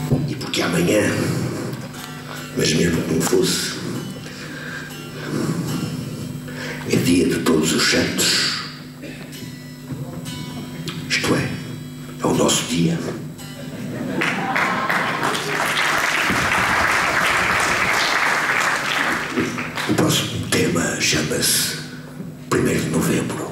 E porque amanhã, mas mesmo que não fosse, é dia de todos os santos. Isto é o nosso dia. O próximo tema chama-se 1º de Novembro.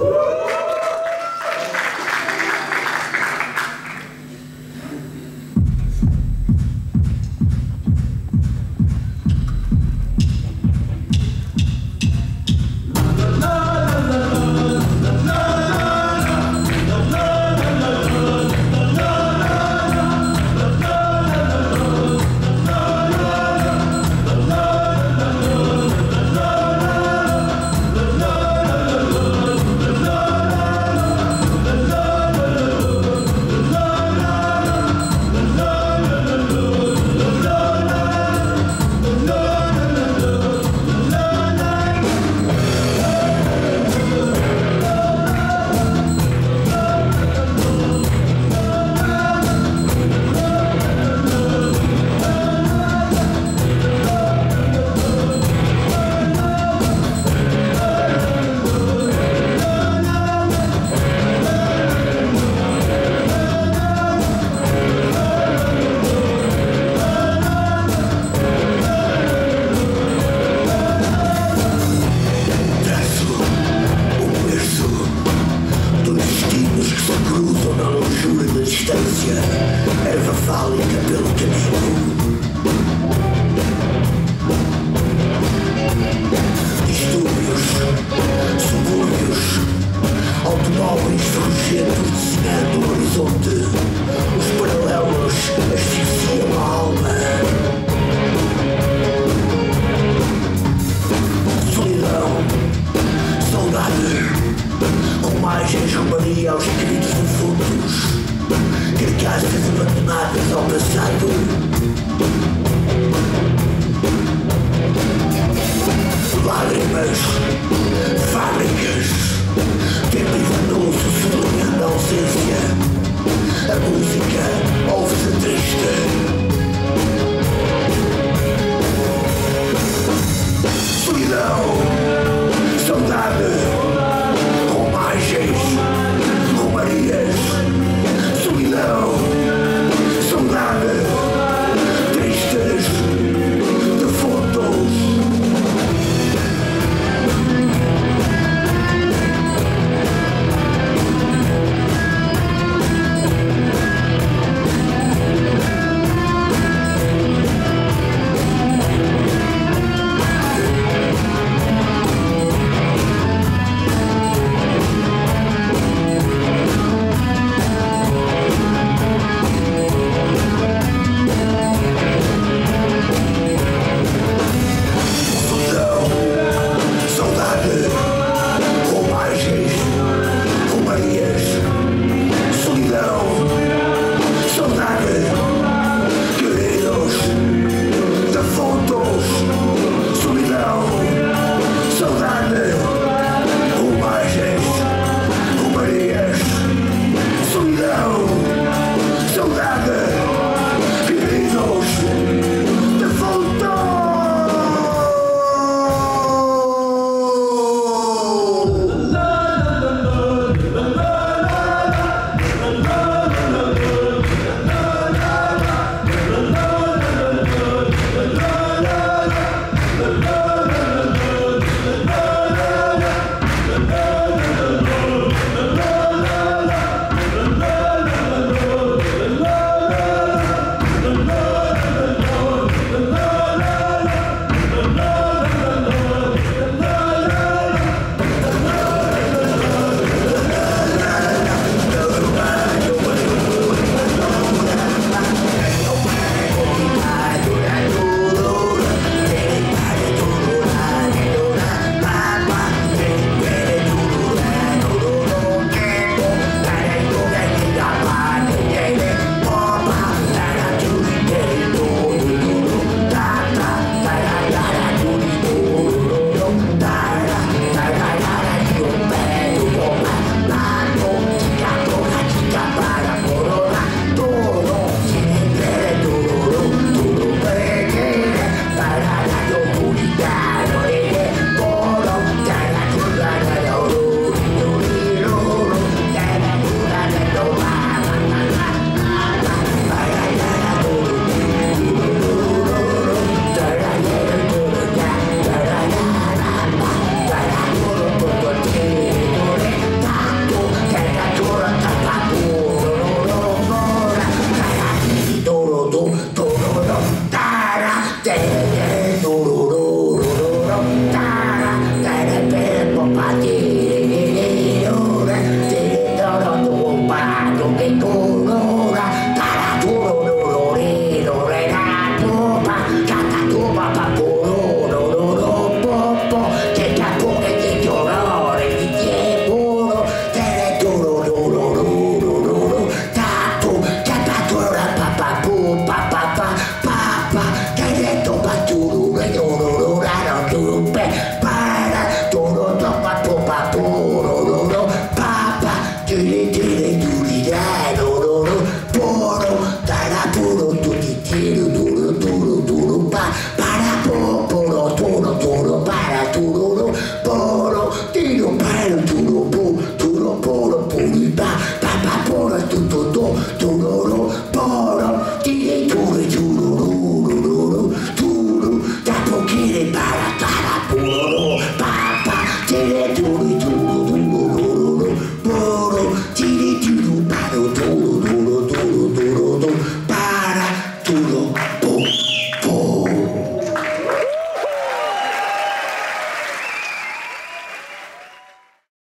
Erva fálica pelo caminho, distúrbios, subúrbios, automóveis ferrugentos desenhando o horizonte, os paralelos asfixiam a alma. Solidão, saudade, romagens, romaria aos queridos defuntos, carcaças abandonadas ao passado. Lágrimas, fábricas, tempo enganoso sublinhando a ausência. A música ouve-se triste. Solidão, saudade, romagens, romarias. Solidão, saudade, tristes, defuntos. papapora, tutotó, tororó,